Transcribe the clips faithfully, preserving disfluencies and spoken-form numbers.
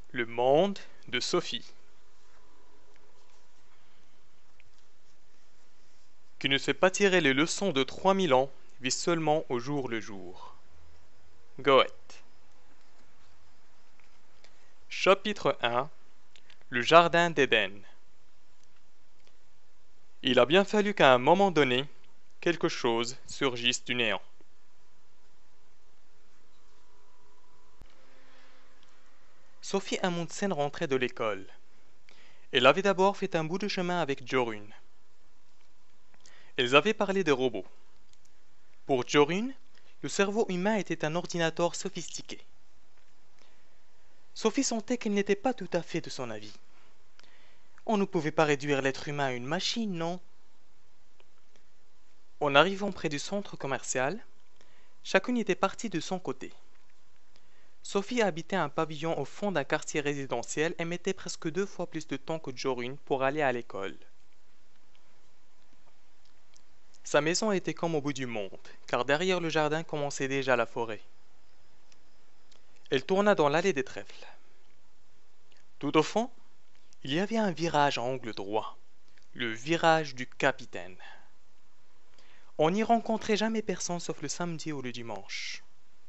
Le monde de Sophie, qui ne sait pas tirer les leçons de trois mille ans, vit seulement au jour le jour. Goethe. Chapitre un. Le jardin d'Éden. Il a bien fallu qu'à un moment donné, quelque chose surgisse du néant. Sophie Amundsen rentrait de l'école. Elle avait d'abord fait un bout de chemin avec Jorunn. Elles avaient parlé des robots. Pour Jorunn, le cerveau humain était un ordinateur sophistiqué. Sophie sentait qu'elle n'était pas tout à fait de son avis. On ne pouvait pas réduire l'être humain à une machine, non? En arrivant près du centre commercial, chacune était partie de son côté. Sophie habitait un pavillon au fond d'un quartier résidentiel et mettait presque deux fois plus de temps que Jorunn pour aller à l'école. Sa maison était comme au bout du monde, car derrière le jardin commençait déjà la forêt. Elle tourna dans l'allée des trèfles. Tout au fond, il y avait un virage à angle droit, le virage du capitaine. On n'y rencontrait jamais personne sauf le samedi ou le dimanche.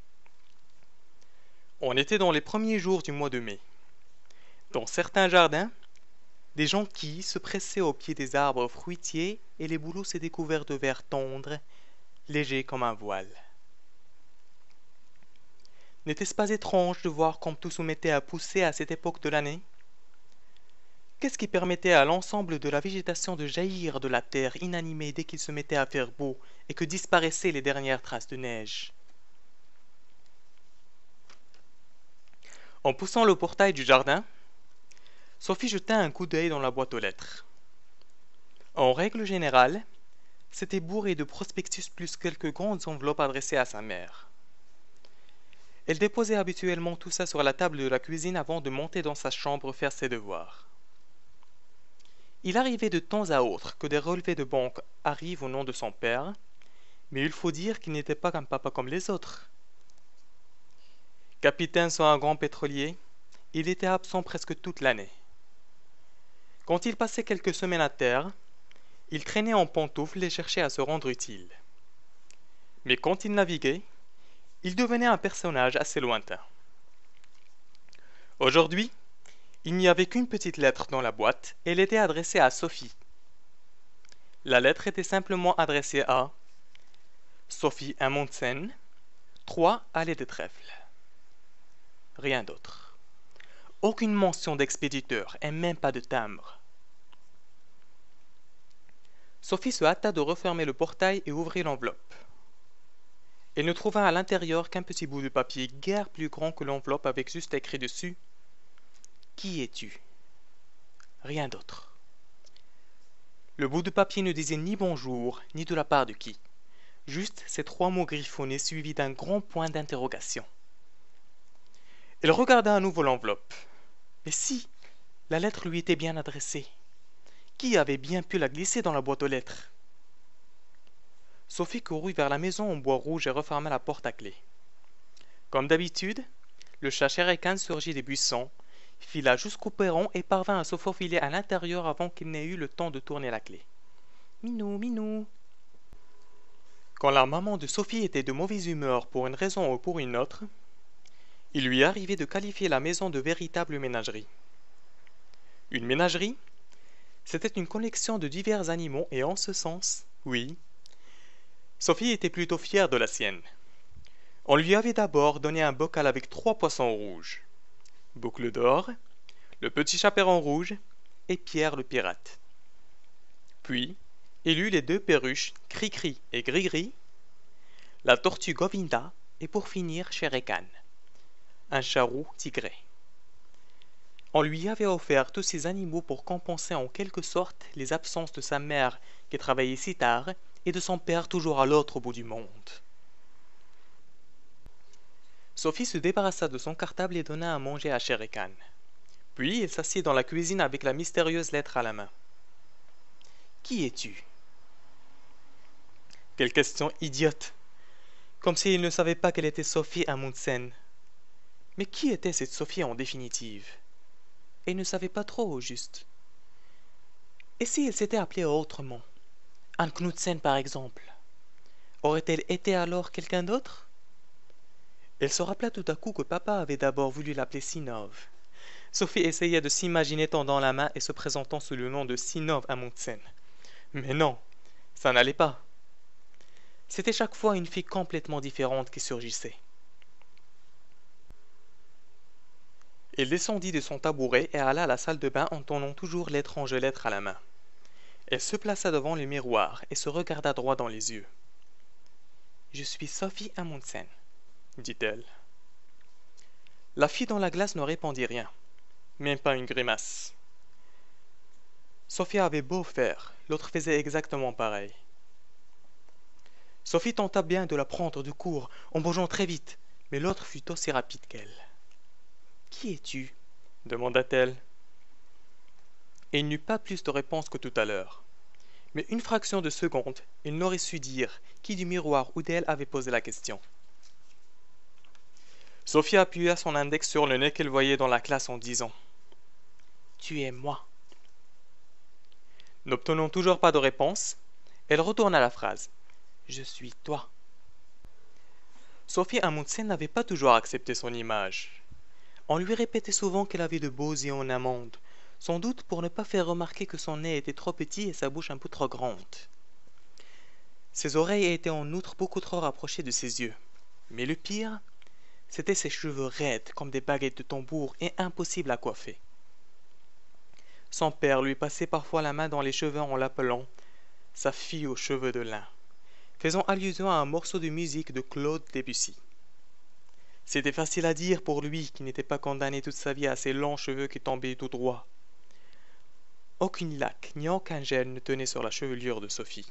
On était dans les premiers jours du mois de mai. Dans certains jardins, des jonquilles se pressaient au pied des arbres fruitiers et les bouleaux s'étaient couverts de vert tendre, léger comme un voile. N'était-ce pas étrange de voir comme tout se mettait à pousser à cette époque de l'année? Qu'est-ce qui permettait à l'ensemble de la végétation de jaillir de la terre inanimée dès qu'il se mettait à faire beau et que disparaissaient les dernières traces de neige? En poussant le portail du jardin, Sophie jeta un coup d'œil dans la boîte aux lettres. En règle générale, c'était bourré de prospectus plus quelques grandes enveloppes adressées à sa mère. Elle déposait habituellement tout ça sur la table de la cuisine avant de monter dans sa chambre faire ses devoirs. Il arrivait de temps à autre que des relevés de banque arrivent au nom de son père, mais il faut dire qu'il n'était pas un papa comme les autres. Capitaine sur un grand pétrolier, il était absent presque toute l'année. Quand il passait quelques semaines à terre, il traînait en pantoufles et cherchait à se rendre utile. Mais quand il naviguait, il devenait un personnage assez lointain. Aujourd'hui, il n'y avait qu'une petite lettre dans la boîte et elle était adressée à Sophie. La lettre était simplement adressée à Sophie Amundsen, trois allées des Trèfles. Rien d'autre. Aucune mention d'expéditeur et même pas de timbre. Sophie se hâta de refermer le portail et ouvrit l'enveloppe. Elle ne trouva à l'intérieur qu'un petit bout de papier guère plus grand que l'enveloppe avec juste écrit dessus « Qui es-tu » Rien d'autre. Le bout de papier ne disait ni bonjour, ni de la part de qui. Juste ces trois mots griffonnés suivis d'un grand point d'interrogation. Elle regarda à nouveau l'enveloppe. Mais si, la lettre lui était bien adressée. Qui avait bien pu la glisser dans la boîte aux lettres? Sophie courut vers la maison en bois rouge et referma la porte à clé. Comme d'habitude, le chat Sherikan surgit des buissons, fila jusqu'au perron et parvint à se faufiler à l'intérieur avant qu'il n'ait eu le temps de tourner la clé. Minou, minou. Quand la maman de Sophie était de mauvaise humeur pour une raison ou pour une autre, il lui arrivait de qualifier la maison de véritable ménagerie. Une ménagerie, c'était une collection de divers animaux et en ce sens, oui, Sophie était plutôt fière de la sienne. On lui avait d'abord donné un bocal avec trois poissons rouges, Boucle d'or, le petit chaperon rouge et Pierre le pirate. Puis, il eut les deux perruches, Cri-Cri et Gris-Gris, la tortue Govinda et pour finir Sherikan, un charou tigré. On lui avait offert tous ces animaux pour compenser en quelque sorte les absences de sa mère qui travaillait si tard et de son père toujours à l'autre bout du monde. Sophie se débarrassa de son cartable et donna à manger à Sherikan. Puis elle s'assit dans la cuisine avec la mystérieuse lettre à la main. « Qui es-tu » Quelle question idiote! Comme s'il ne savait pas qu'elle était Sophie Amundsen. Mais qui était cette Sophie en définitive? et ne savait pas trop au juste. Et si elle s'était appelée autrement? Anne Knudsen par exemple. Aurait-elle été alors quelqu'un d'autre? Elle se rappela tout à coup que papa avait d'abord voulu l'appeler Sinov. Sophie essayait de s'imaginer tendant la main et se présentant sous le nom de Sinov Amundsen. Mais non, ça n'allait pas. C'était chaque fois une fille complètement différente qui surgissait. Elle descendit de son tabouret et alla à la salle de bain en tenant toujours l'étrange lettre à la main. Elle se plaça devant le miroir et se regarda droit dans les yeux. « Je suis Sophie Amundsen, » dit-elle. La fille dans la glace ne répondit rien, même pas une grimace. Sophie avait beau faire, l'autre faisait exactement pareil. Sophie tenta bien de la prendre de court en bougeant très vite, mais l'autre fut aussi rapide qu'elle. « Qui es-tu » demanda-t-elle. Et il n'eut pas plus de réponse que tout à l'heure. Mais une fraction de seconde, il n'aurait su dire qui du miroir ou d'elle avait posé la question. Sophie appuya son index sur le nez qu'elle voyait dans la classe en disant « Tu es moi ». N'obtenant toujours pas de réponse, elle retourna la phrase « Je suis toi ». Sophie Amundsen n'avait pas toujours accepté son image. On lui répétait souvent qu'elle avait de beaux yeux en amande, sans doute pour ne pas faire remarquer que son nez était trop petit et sa bouche un peu trop grande. Ses oreilles étaient en outre beaucoup trop rapprochées de ses yeux. Mais le pire, c'étaient ses cheveux raides comme des baguettes de tambour et impossibles à coiffer. Son père lui passait parfois la main dans les cheveux en l'appelant « sa fille aux cheveux de lin », faisant allusion à un morceau de musique de Claude Debussy. C'était facile à dire pour lui qui n'était pas condamné toute sa vie à ses longs cheveux qui tombaient tout droit. Aucune laque ni aucun gel ne tenait sur la chevelure de Sophie.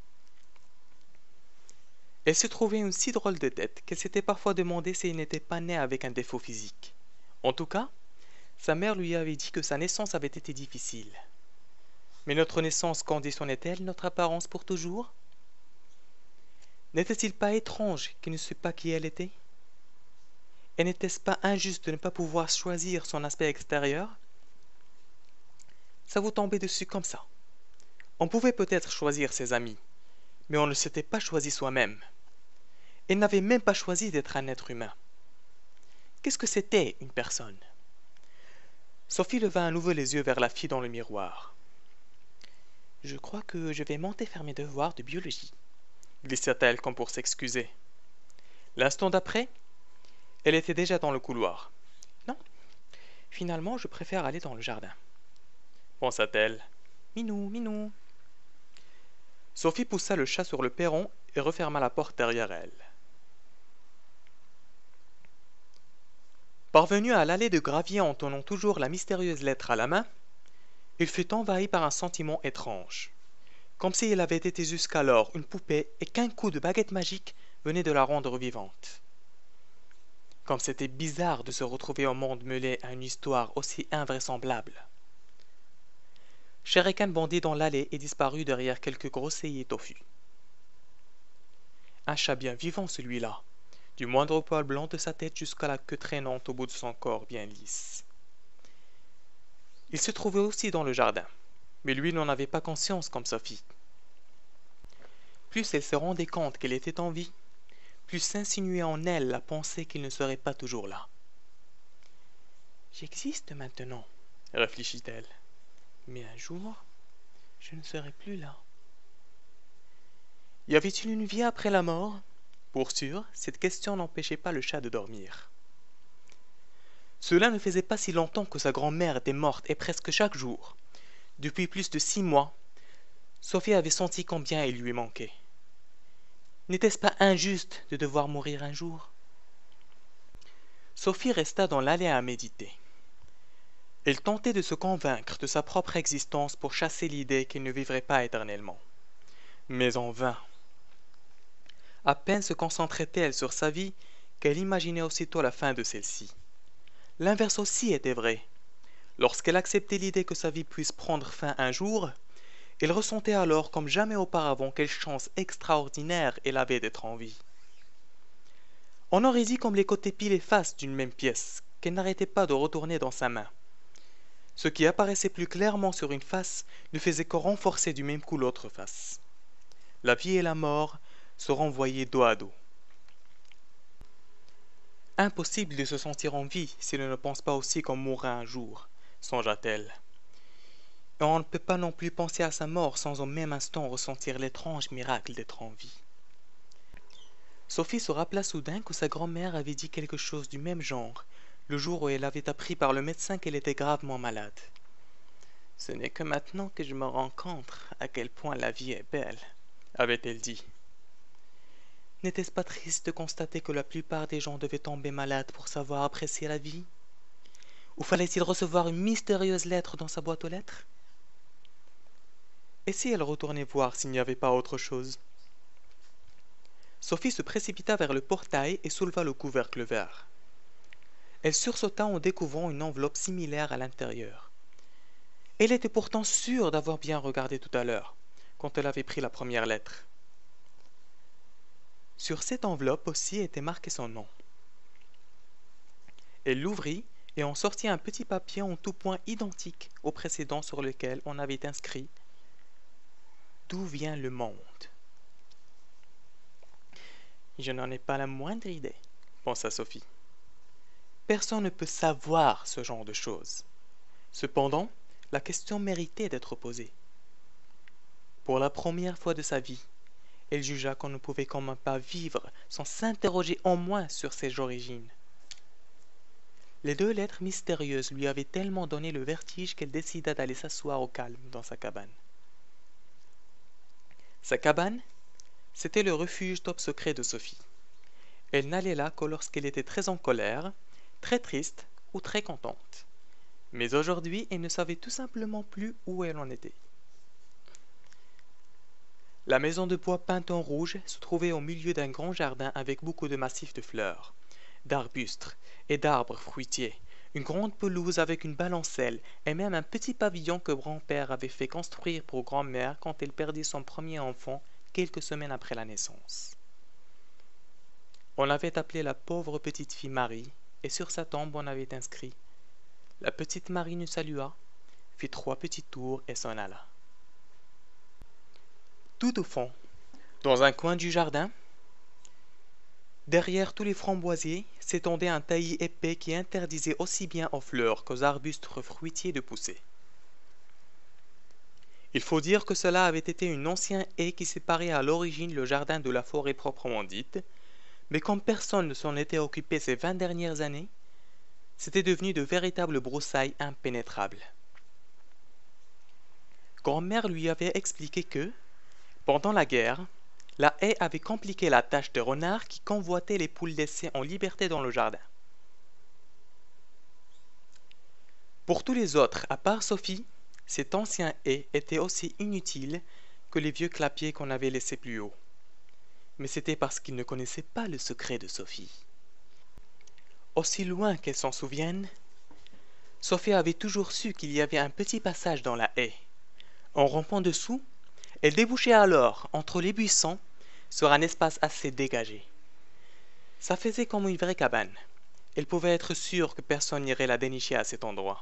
Elle se trouvait une si drôle de tête qu'elle s'était parfois demandé si elle n'était pas née avec un défaut physique. En tout cas, sa mère lui avait dit que sa naissance avait été difficile. Mais notre naissance conditionnait-elle notre apparence pour toujours? N'était-il pas étrange qu'il ne sût pas qui elle était? Et n'était-ce pas injuste de ne pas pouvoir choisir son aspect extérieur? Ça vous tombait dessus comme ça. On pouvait peut-être choisir ses amis, mais on ne s'était pas choisi soi-même. Elle n'avait même pas choisi d'être un être humain. Qu'est-ce que c'était une personne? Sophie leva à nouveau les yeux vers la fille dans le miroir. « Je crois que je vais monter faire mes devoirs de biologie, » glissa-t-elle comme pour s'excuser. L'instant d'après, elle était déjà dans le couloir. « Non, finalement, je préfère aller dans le jardin. » pensa-t-elle. « Minou, minou. » Sophie poussa le chat sur le perron et referma la porte derrière elle. Parvenue à l'allée de gravier en tenant toujours la mystérieuse lettre à la main, il fut envahi par un sentiment étrange, comme si elle avait été jusqu'alors une poupée et qu'un coup de baguette magique venait de la rendre vivante. Comme c'était bizarre de se retrouver au monde mêlé à une histoire aussi invraisemblable. Shere Khan bondit dans l'allée et disparut derrière quelques grosseilliers toffus. Un chat bien vivant celui-là, du moindre poil blanc de sa tête jusqu'à la queue traînante au bout de son corps bien lisse. Il se trouvait aussi dans le jardin, mais lui n'en avait pas conscience comme Sophie. Plus elle se rendait compte qu'elle était en vie, plus s'insinuait en elle la pensée qu'il ne serait pas toujours là. « J'existe maintenant, » réfléchit-elle. « Mais un jour, je ne serai plus là. » Y avait-il une vie après la mort? Pour sûr, cette question n'empêchait pas le chat de dormir. Cela ne faisait pas si longtemps que sa grand-mère était morte et presque chaque jour, depuis plus de six mois, Sophie avait senti combien il lui manquait. N'était-ce pas injuste de devoir mourir un jour? Sophie resta dans l'allée à méditer. Elle tentait de se convaincre de sa propre existence pour chasser l'idée qu'elle ne vivrait pas éternellement. Mais en vain. À peine se concentrait-elle sur sa vie qu'elle imaginait aussitôt la fin de celle-ci. L'inverse aussi était vrai. Lorsqu'elle acceptait l'idée que sa vie puisse prendre fin un jour, elle ressentait alors comme jamais auparavant quelle chance extraordinaire elle avait d'être en vie. On aurait dit comme les côtés pile et face d'une même pièce, qu'elle n'arrêtait pas de retourner dans sa main. Ce qui apparaissait plus clairement sur une face ne faisait que renforcer du même coup l'autre face. La vie et la mort se renvoyaient dos à dos. Impossible de se sentir en vie si l'on ne pense pas aussi qu'on mourra un jour, songea-t-elle. Et on ne peut pas non plus penser à sa mort sans au même instant ressentir l'étrange miracle d'être en vie. Sophie se rappela soudain que sa grand-mère avait dit quelque chose du même genre, le jour où elle avait appris par le médecin qu'elle était gravement malade. « Ce n'est que maintenant que je me rends compte à quel point la vie est belle, » avait-elle dit. N'était-ce pas triste de constater que la plupart des gens devaient tomber malades pour savoir apprécier la vie? Ou fallait-il recevoir une mystérieuse lettre dans sa boîte aux lettres? Et si elle retournait voir s'il n'y avait pas autre chose? Sophie se précipita vers le portail et souleva le couvercle vert. Elle sursauta en découvrant une enveloppe similaire à l'intérieur. Elle était pourtant sûre d'avoir bien regardé tout à l'heure, quand elle avait pris la première lettre. Sur cette enveloppe aussi était marqué son nom. Elle l'ouvrit et en sortit un petit papier en tout point identique au précédent sur lequel on avait inscrit « D'où vient le monde ?» Je n'en ai pas la moindre idée, pensa Sophie. Personne ne peut savoir ce genre de choses. Cependant, la question méritait d'être posée. Pour la première fois de sa vie, elle jugea qu'on ne pouvait quand même pas vivre sans s'interroger au moins sur ses origines. Les deux lettres mystérieuses lui avaient tellement donné le vertige qu'elle décida d'aller s'asseoir au calme dans sa cabane. Sa cabane, c'était le refuge top secret de Sophie. Elle n'allait là que lorsqu'elle était très en colère, très triste ou très contente. Mais aujourd'hui, elle ne savait tout simplement plus où elle en était. La maison de bois peinte en rouge se trouvait au milieu d'un grand jardin avec beaucoup de massifs de fleurs, d'arbustes et d'arbres fruitiers, une grande pelouse avec une balancelle et même un petit pavillon que grand-père avait fait construire pour grand-mère quand elle perdit son premier enfant quelques semaines après la naissance. On avait appelé la pauvre petite fille Marie, et sur sa tombe on avait inscrit « La petite Marie nous salua, fit trois petits tours et s'en alla. » Tout au fond, dans un coin du jardin, derrière tous les framboisiers, s'étendait un taillis épais qui interdisait aussi bien aux fleurs qu'aux arbustes fruitiers de pousser. Il faut dire que cela avait été une ancienne haie qui séparait à l'origine le jardin de la forêt proprement dite, mais comme personne ne s'en était occupé ces vingt dernières années, c'était devenu de véritables broussailles impénétrables. Grand-mère lui avait expliqué que, pendant la guerre, la haie avait compliqué la tâche des renards qui convoitaient les poules laissées en liberté dans le jardin. Pour tous les autres, à part Sophie, cet ancien haie était aussi inutile que les vieux clapiers qu'on avait laissés plus haut. Mais c'était parce qu'ils ne connaissaient pas le secret de Sophie. Aussi loin qu'elle s'en souvienne, Sophie avait toujours su qu'il y avait un petit passage dans la haie. En rampant dessous, elle débouchait alors, entre les buissons, sur un espace assez dégagé. Ça faisait comme une vraie cabane. Elle pouvait être sûre que personne n'irait la dénicher à cet endroit.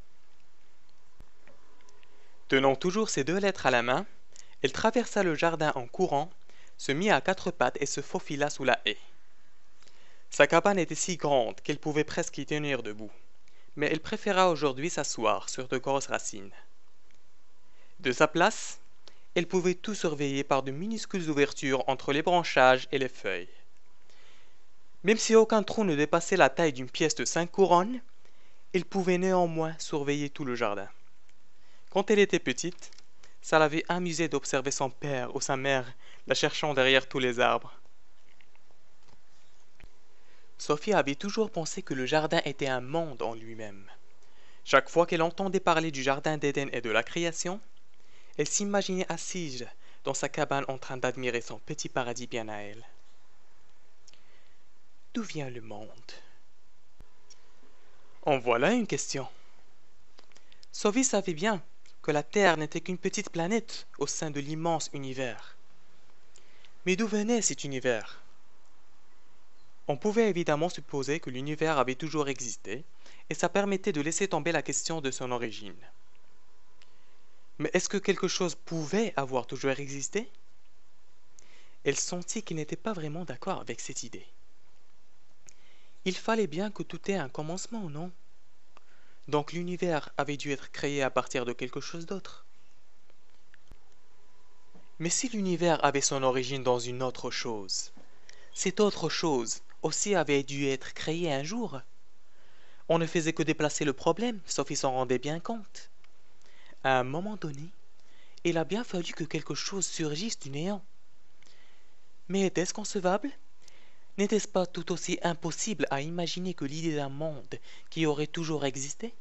Tenant toujours ses deux lettres à la main, elle traversa le jardin en courant, se mit à quatre pattes et se faufila sous la haie. Sa cabane était si grande qu'elle pouvait presque y tenir debout, mais elle préféra aujourd'hui s'asseoir sur de grosses racines. De sa place, elle pouvait tout surveiller par de minuscules ouvertures entre les branchages et les feuilles. Même si aucun trou ne dépassait la taille d'une pièce de cinq couronnes, elle pouvait néanmoins surveiller tout le jardin. Quand elle était petite, ça l'avait amusée d'observer son père ou sa mère la cherchant derrière tous les arbres. Sophie avait toujours pensé que le jardin était un monde en lui-même. Chaque fois qu'elle entendait parler du jardin d'Éden et de la création, elle s'imaginait assise dans sa cabane en train d'admirer son petit paradis bien à elle. D'où vient le monde? En voilà une question. Sophie savait bien que la Terre n'était qu'une petite planète au sein de l'immense univers. Mais d'où venait cet univers? On pouvait évidemment supposer que l'univers avait toujours existé et ça permettait de laisser tomber la question de son origine. Mais est-ce que quelque chose pouvait avoir toujours existé? Elle sentit qu'il n'était pas vraiment d'accord avec cette idée. Il fallait bien que tout ait un commencement, non? Donc l'univers avait dû être créé à partir de quelque chose d'autre. Mais si l'univers avait son origine dans une autre chose, cette autre chose aussi avait dû être créée un jour. On ne faisait que déplacer le problème, Sophie s'en rendait bien compte. À un moment donné, il a bien fallu que quelque chose surgisse du néant. Mais était-ce concevable? N'était-ce pas tout aussi impossible à imaginer que l'idée d'un monde qui aurait toujours existé?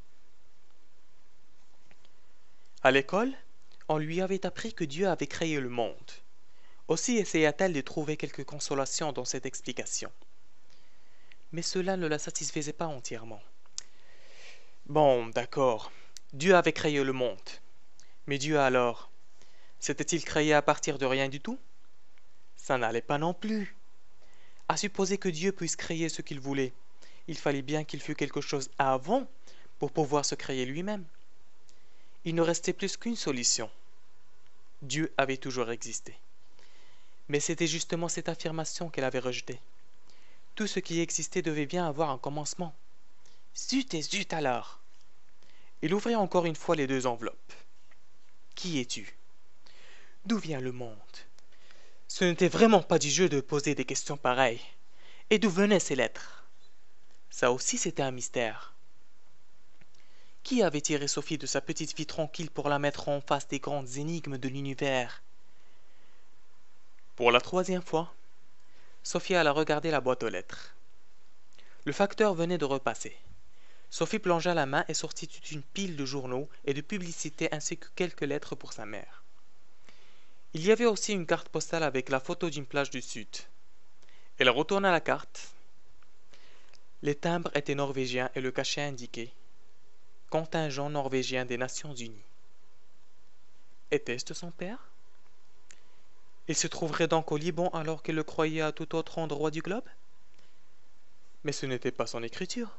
À l'école, on lui avait appris que Dieu avait créé le monde. Aussi essaya-t-elle de trouver quelque consolation dans cette explication. Mais cela ne la satisfaisait pas entièrement. Bon, d'accord, Dieu avait créé le monde. Mais Dieu alors, s'était-il créé à partir de rien du tout? Ça n'allait pas non plus. À supposer que Dieu puisse créer ce qu'il voulait, il fallait bien qu'il fût quelque chose avant pour pouvoir se créer lui-même. Il ne restait plus qu'une solution. Dieu avait toujours existé. Mais c'était justement cette affirmation qu'elle avait rejetée. Tout ce qui existait devait bien avoir un commencement. Zut et zut alors! Il ouvrit encore une fois les deux enveloppes. Qui es-tu? D'où vient le monde? Ce n'était vraiment pas du jeu de poser des questions pareilles. Et d'où venaient ces lettres? Ça aussi c'était un mystère. Qui avait tiré Sophie de sa petite vie tranquille pour la mettre en face des grandes énigmes de l'univers? Pour la troisième fois, Sophie alla regarder la boîte aux lettres. Le facteur venait de repasser. Sophie plongea la main et sortit toute une pile de journaux et de publicités ainsi que quelques lettres pour sa mère. Il y avait aussi une carte postale avec la photo d'une plage du sud. Elle retourna la carte. Les timbres étaient norvégiens et le cachet indiquait « Contingent norvégien des Nations Unies ». Était-ce son père? Il se trouverait donc au Liban alors qu'elle le croyait à tout autre endroit du globe? Mais ce n'était pas son écriture.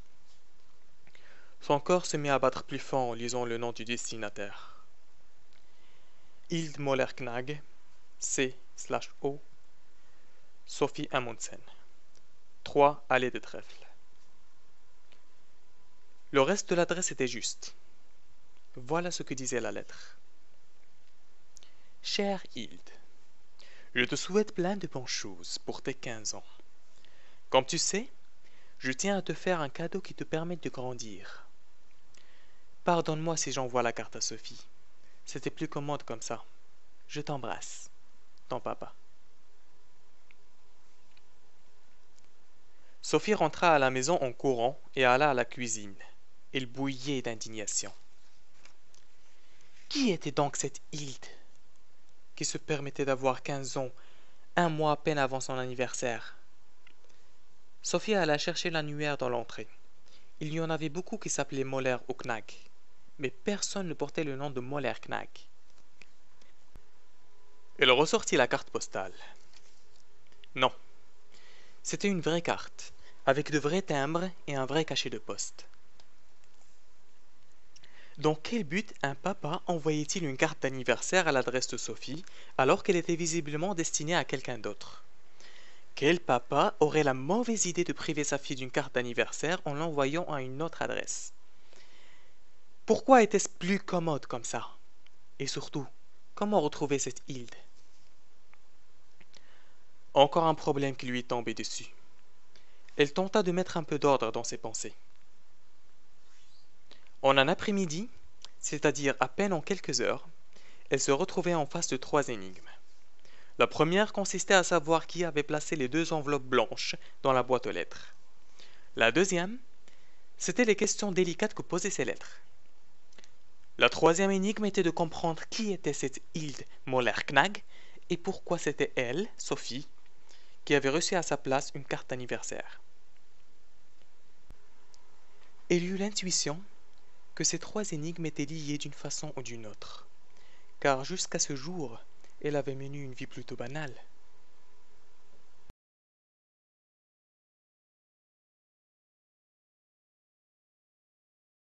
Son corps se mit à battre plus fort en lisant le nom du destinataire. Hilde Moller-Knag, C O, Sophie Amundsen. trois allée de Trèfle. Le reste de l'adresse était juste. Voilà ce que disait la lettre. Chère Hilde, je te souhaite plein de bonnes choses pour tes quinze ans. Comme tu sais, je tiens à te faire un cadeau qui te permette de grandir. Pardonne-moi si j'envoie la carte à Sophie. C'était plus commode comme ça. Je t'embrasse. Ton papa. Sophie rentra à la maison en courant et alla à la cuisine. Elle bouillait d'indignation. Qui était donc cette Hilde qui se permettait d'avoir quinze ans, un mois à peine avant son anniversaire? Sophie alla chercher l'annuaire dans l'entrée. Il y en avait beaucoup qui s'appelaient Moller ou Knag, mais personne ne portait le nom de Moller-Knag. Elle ressortit la carte postale. Non, c'était une vraie carte, avec de vrais timbres et un vrai cachet de poste. Dans quel but un papa envoyait-il une carte d'anniversaire à l'adresse de Sophie alors qu'elle était visiblement destinée à quelqu'un d'autre? Quel papa aurait la mauvaise idée de priver sa fille d'une carte d'anniversaire en l'envoyant à une autre adresse? Pourquoi était-ce plus commode comme ça? Et surtout, comment retrouver cette Hilde? Encore un problème qui lui tombait dessus. Elle tenta de mettre un peu d'ordre dans ses pensées. En un après-midi, c'est-à-dire à peine en quelques heures, elle se retrouvait en face de trois énigmes. La première consistait à savoir qui avait placé les deux enveloppes blanches dans la boîte aux lettres. La deuxième, c'était les questions délicates que posaient ces lettres. La troisième énigme était de comprendre qui était cette Hilde Moller-Knag et pourquoi c'était elle, Sophie, qui avait reçu à sa place une carte d'anniversaire. Elle eut l'intuition que ces trois énigmes étaient liées d'une façon ou d'une autre, car jusqu'à ce jour, elle avait mené une vie plutôt banale.